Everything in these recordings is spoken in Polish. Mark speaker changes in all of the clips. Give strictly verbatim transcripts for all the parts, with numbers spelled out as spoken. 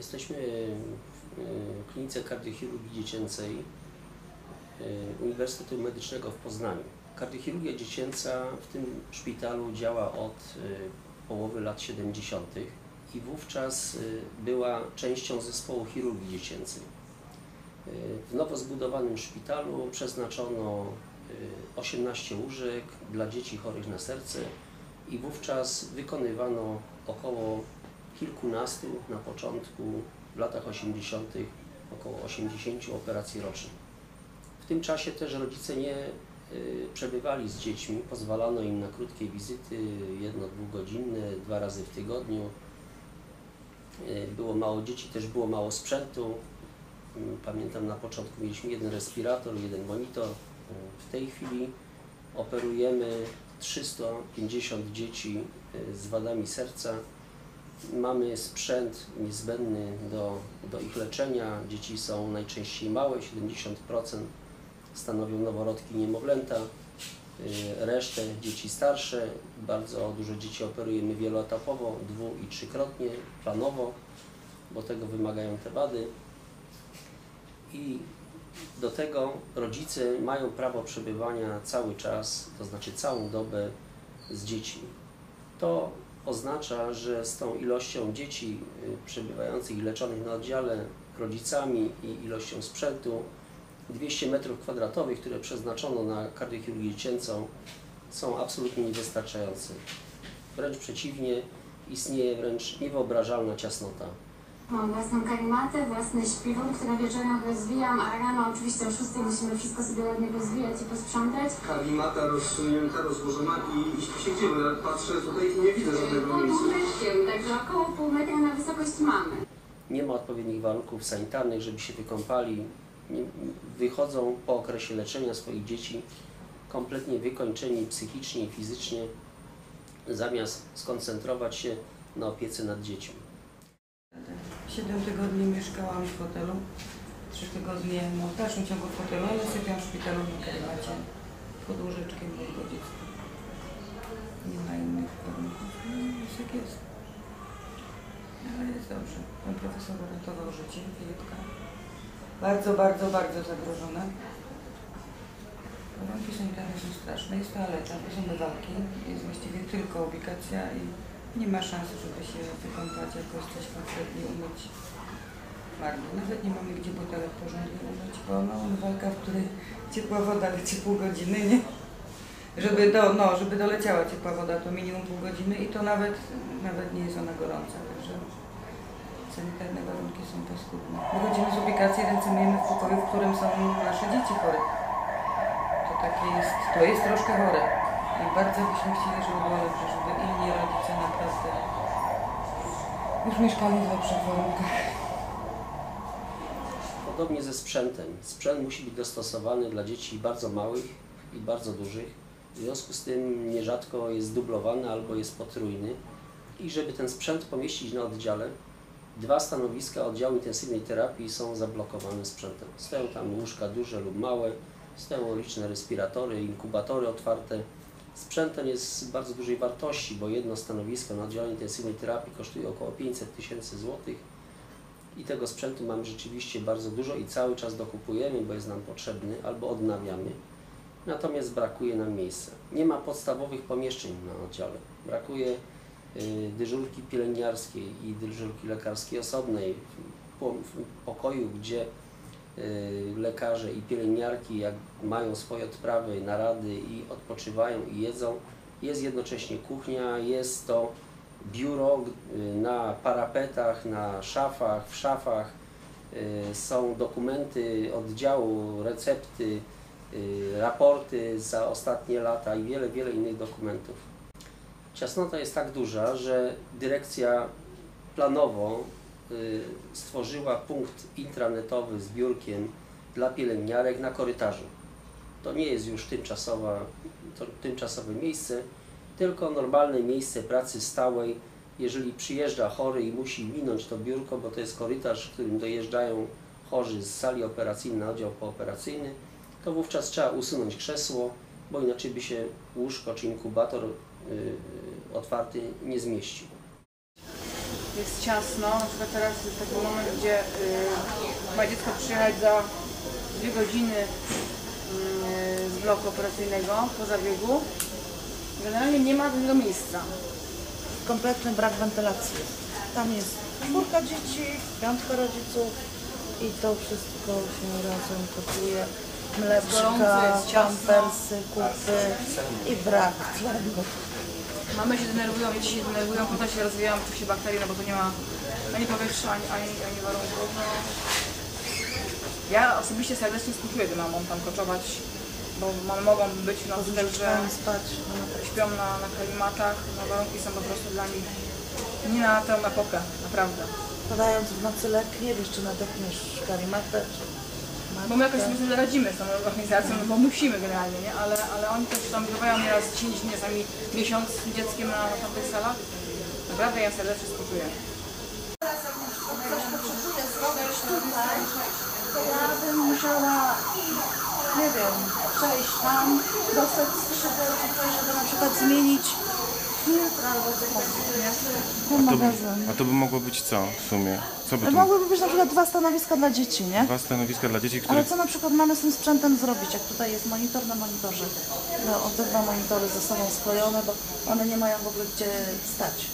Speaker 1: Jesteśmy w klinice kardiochirurgii dziecięcej Uniwersytetu Medycznego w Poznaniu. Kardiochirurgia dziecięca w tym szpitalu działa od połowy lat siedemdziesiątych i wówczas była częścią zespołu chirurgii dziecięcej. W nowo zbudowanym szpitalu przeznaczono osiemnaście łóżek dla dzieci chorych na serce i wówczas wykonywano około kilkunastu, na początku w latach osiemdziesiątych około osiemdziesięciu operacji rocznie. W tym czasie też rodzice nie przebywali z dziećmi, pozwalano im na krótkie wizyty, jedno-dwugodzinne, dwa razy w tygodniu. Było mało dzieci, też było mało sprzętu. Pamiętam, na początku mieliśmy jeden respirator, jeden monitor. W tej chwili operujemy trzysta pięćdziesiąt dzieci z wadami serca. Mamy sprzęt niezbędny do, do ich leczenia. Dzieci są najczęściej małe, siedemdziesiąt procent stanowią noworodki, niemowlęta, resztę dzieci starsze. Bardzo dużo dzieci operujemy wieloetapowo, dwu- i trzykrotnie, planowo, bo tego wymagają te wady. I do tego rodzice mają prawo przebywania cały czas, to znaczy całą dobę z dziećmi. To oznacza, że z tą ilością dzieci przebywających i leczonych na oddziale, rodzicami i ilością sprzętu, dwieście metrów kwadratowych, które przeznaczono na kardiochirurgię dziecięcą, są absolutnie niewystarczające. Wręcz przeciwnie, istnieje wręcz niewyobrażalna ciasnota.
Speaker 2: Mam własną karimatę, własny śpiwór, który wieczorem rozwijam, a rano oczywiście o szóstej musimy wszystko sobie ładnie rozwijać i posprzątać.
Speaker 3: Karimata rozsunięta, rozłożona i jeśli się gdzieś, ja patrzę tutaj i nie widzę żadnego miejsca.
Speaker 2: Półmetrkiem, także około pół metra na wysokość mamy.
Speaker 1: Nie ma odpowiednich warunków sanitarnych, żeby się wykąpali. Wychodzą po okresie leczenia swoich dzieci kompletnie wykończeni psychicznie i fizycznie, zamiast skoncentrować się na opiece nad dziećmi.
Speaker 4: siedem tygodni mieszkałam w hotelu, trzy tygodnie no, w dalszym ciągu w hotelu, ale sypiam w szpitalu na karimacie pod łóżeczkiem mojego dziecka. Nie ma innych warunków. No, jest jak jest. Ale jest dobrze. Pan profesor uratował życie, Filipka. Bardzo, bardzo, bardzo zagrożone. Warunki sanitarne są straszne. Jest toaleta, to są wywalki. Jest właściwie tylko ubikacja i nie ma szans, żeby się wykąpać, jakoś coś konkretnie umyć. Marno. Nawet nie mamy gdzie butelek porządnie umyć, bo no, walka, w której ciepła woda leci pół godziny, nie? Żeby, do, no, żeby doleciała ciepła woda, to minimum pół godziny i to nawet, nawet nie jest ona gorąca, także sanitarne warunki są paskudne. Wychodzimy z ubikacji, ręce myjemy w pokoju, w którym są nasze dzieci chore. To takie jest, to jest troszkę chore. I bardzo byśmy chcieli, żeby było lepsze, żeby inni rodzice naprawdę już mieszkali w lepszych warunkach.
Speaker 1: Podobnie ze sprzętem. Sprzęt musi być dostosowany dla dzieci bardzo małych i bardzo dużych. W związku z tym nierzadko jest dublowany albo jest potrójny. I żeby ten sprzęt pomieścić na oddziale, dwa stanowiska oddziału intensywnej terapii są zablokowane sprzętem. Stoją tam łóżka duże lub małe, stoją liczne respiratory, inkubatory otwarte. Sprzęt ten jest bardzo dużej wartości, bo jedno stanowisko na oddziale intensywnej terapii kosztuje około pięćset tysięcy złotych i tego sprzętu mamy rzeczywiście bardzo dużo i cały czas dokupujemy, bo jest nam potrzebny albo odnawiamy. Natomiast brakuje nam miejsca. Nie ma podstawowych pomieszczeń na oddziale. Brakuje y, dyżurki pielęgniarskiej i dyżurki lekarskiej osobnej w, w pokoju, gdzie lekarze i pielęgniarki, jak mają swoje odprawy, narady i odpoczywają i jedzą, jest jednocześnie kuchnia, jest to biuro na parapetach, na szafach, w szafach są dokumenty oddziału, recepty, raporty za ostatnie lata i wiele, wiele innych dokumentów. Ciasnota jest tak duża, że dyrekcja planowo stworzyła punkt intranetowy z biurkiem dla pielęgniarek na korytarzu. To nie jest już tymczasowa, to tymczasowe miejsce, tylko normalne miejsce pracy stałej. Jeżeli przyjeżdża chory i musi minąć to biurko, bo to jest korytarz, w którym dojeżdżają chorzy z sali operacyjnej na oddział pooperacyjny, to wówczas trzeba usunąć krzesło, bo inaczej by się łóżko czy inkubator yy, otwarty nie zmieścił.
Speaker 5: jest ciasno. Na przykład teraz jest taki moment, gdzie y, ma dziecko przyjechać za dwie godziny y, z bloku operacyjnego po zabiegu. Generalnie nie ma tego miejsca.
Speaker 6: Kompletny brak wentylacji. Tam jest czwórka dzieci, piątka rodziców i to wszystko się razem kopuje. Mleczka, pampersy, kupy i brak tlenu.
Speaker 5: Mamy się denerwują, dzieci się denerwują, potem się rozwijają w czasie bakterii, no bo tu nie ma ani powietrza, ani, ani, ani warunków. No. Ja osobiście serdecznie współczuję tym mamom tam koczować, bo mamy mogą być no, tak, że
Speaker 6: spać.
Speaker 5: śpią na, na kalimatach, no warunki są po prostu dla nich nie na tę epokę, naprawdę.
Speaker 6: Podając w nocy lek, nie wiesz, czy nadepniesz kalimatę, czy matkę.
Speaker 5: Bo my jakoś sobie nie radzimy z tą organizacją, no bo musimy generalnie, nie? Ale, ale oni też tam bywają nieraz dziesięć dni, czasami miesiąc z dzieckiem na, na tamtych salach. Naprawdę ja serdecznie współczuję.
Speaker 6: Ktoś potrzebuje zrobić tutaj, to ja bym musiała, nie wiem, przejść tam, dostać skrzydeł czy coś, żeby na przykład zmienić filtr albo cokolwiek, nie? Ten magazyn.
Speaker 7: A to by mogło być co w sumie? Co by tu?
Speaker 6: Mogłyby być na przykład dwa stanowiska dla dzieci, nie?
Speaker 7: Dwa stanowiska dla dzieci, które...
Speaker 6: Ale co na przykład mamy z tym sprzętem zrobić, jak tutaj jest monitor na monitorze? No, te dwa monitory ze sobą sklejone, bo one nie mają w ogóle gdzie stać.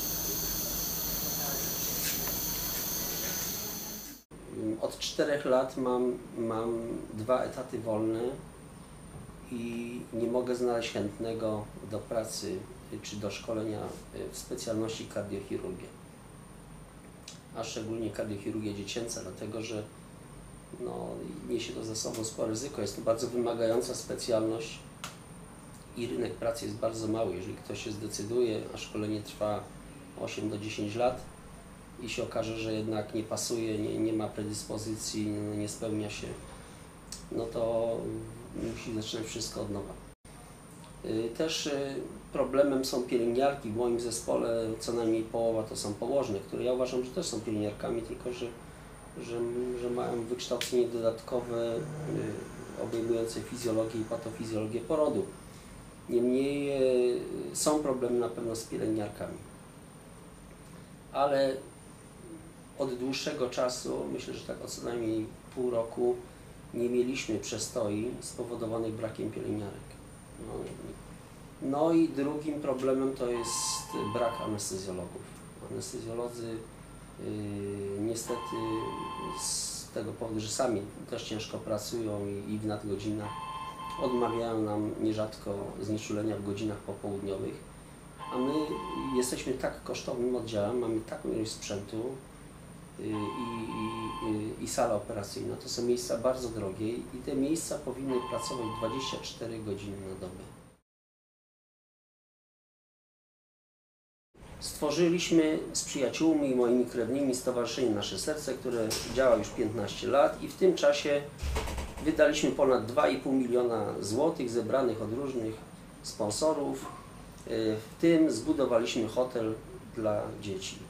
Speaker 1: Od czterech lat mam, mam dwa etaty wolne i nie mogę znaleźć chętnego do pracy czy do szkolenia w specjalności kardiochirurgia. A szczególnie kardiochirurgia dziecięca, dlatego że no, niesie to ze sobą spore ryzyko. Jest to bardzo wymagająca specjalność i rynek pracy jest bardzo mały. Jeżeli ktoś się zdecyduje, a szkolenie trwa osiem do dziesięciu lat i się okaże, że jednak nie pasuje, nie, nie ma predyspozycji, no, nie spełnia się, no to musi zaczynać wszystko od nowa. Też problemem są pielęgniarki. W moim zespole co najmniej połowa to są położne, które ja uważam, że też są pielęgniarkami, tylko że, że, że mają wykształcenie dodatkowe obejmujące fizjologię i patofizjologię porodu. Niemniej są problemy na pewno z pielęgniarkami. Ale od dłuższego czasu, myślę, że tak od co najmniej pół roku, nie mieliśmy przestoi spowodowanych brakiem pielęgniarek. No, no i drugim problemem to jest brak anestezjologów. Anestezjolodzy yy, niestety z tego powodu, że sami też ciężko pracują i, i w nadgodzinach, odmawiają nam nierzadko znieczulenia w godzinach popołudniowych, a my jesteśmy tak kosztownym oddziałem, mamy taką ilość sprzętu yy, i, i, i sala operacyjna. To są miejsca bardzo drogie i te miejsca powinny pracować dwadzieścia cztery godziny na dobę. Stworzyliśmy z przyjaciółmi i moimi krewnymi Stowarzyszenie Nasze Serce, które działa już piętnaście lat i w tym czasie wydaliśmy ponad dwa i pół miliona złotych zebranych od różnych sponsorów. W tym zbudowaliśmy hotel dla dzieci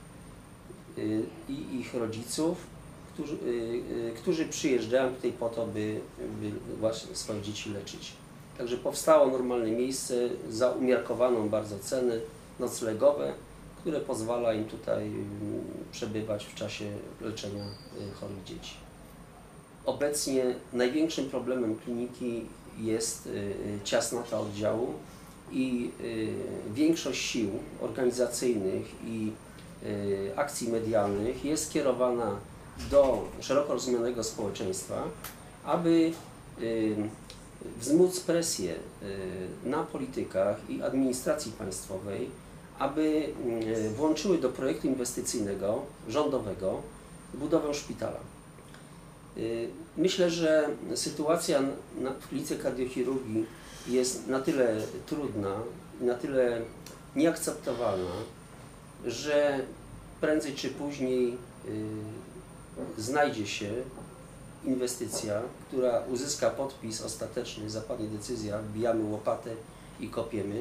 Speaker 1: i ich rodziców, którzy, którzy przyjeżdżają tutaj po to, by, by właśnie swoje dzieci leczyć. Także powstało normalne miejsce za umiarkowaną bardzo cenę noclegowe, które pozwala im tutaj przebywać w czasie leczenia chorych dzieci. Obecnie największym problemem kliniki jest ciasnota oddziału i większość sił organizacyjnych i akcji medialnych jest skierowana do szeroko rozumianego społeczeństwa, aby wzmóc presję na politykach i administracji państwowej, aby włączyły do projektu inwestycyjnego, rządowego, budowę szpitala. Myślę, że sytuacja w klinice kardiochirurgii jest na tyle trudna i na tyle nieakceptowalna, że prędzej czy później znajdzie się inwestycja, która uzyska podpis ostateczny, zapadnie decyzja, wbijamy łopatę i kopiemy.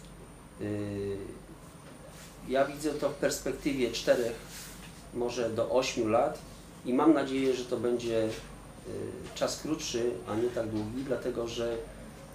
Speaker 1: Ja widzę to w perspektywie czterech, może do ośmiu lat i mam nadzieję, że to będzie czas krótszy, a nie tak długi, dlatego że,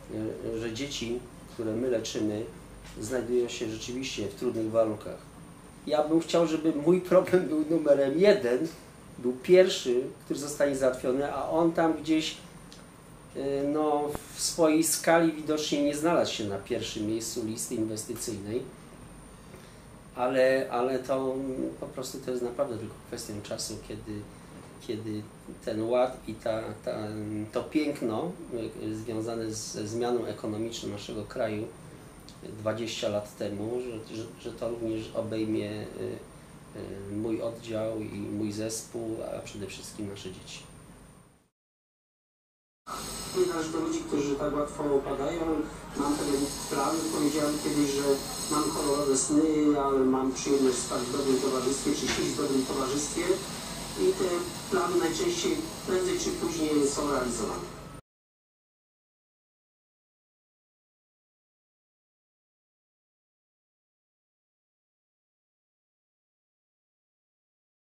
Speaker 1: że dzieci, które my leczymy, znajdują się rzeczywiście w trudnych warunkach. Ja bym chciał, żeby mój problem był numerem jeden, był pierwszy, który zostanie załatwiony, a on tam gdzieś no, w swojej skali widocznie nie znalazł się na pierwszym miejscu listy inwestycyjnej, ale, ale to po prostu to jest naprawdę tylko kwestią czasu, kiedy, kiedy ten ład i ta, ta, to piękno związane ze zmianą ekonomiczną naszego kraju dwadzieścia lat temu, że, że, że to również obejmie mój oddział i mój zespół, a przede wszystkim nasze dzieci.
Speaker 3: Nie należy do ludzi, którzy tak łatwo opadają. Mam pewien plan. Powiedziałem kiedyś, że mam kolorowe sny, ale mam przyjemność spać w dobrym towarzystwie, czy śpić w dobrym towarzystwie. I te plany najczęściej prędzej czy później są realizowane.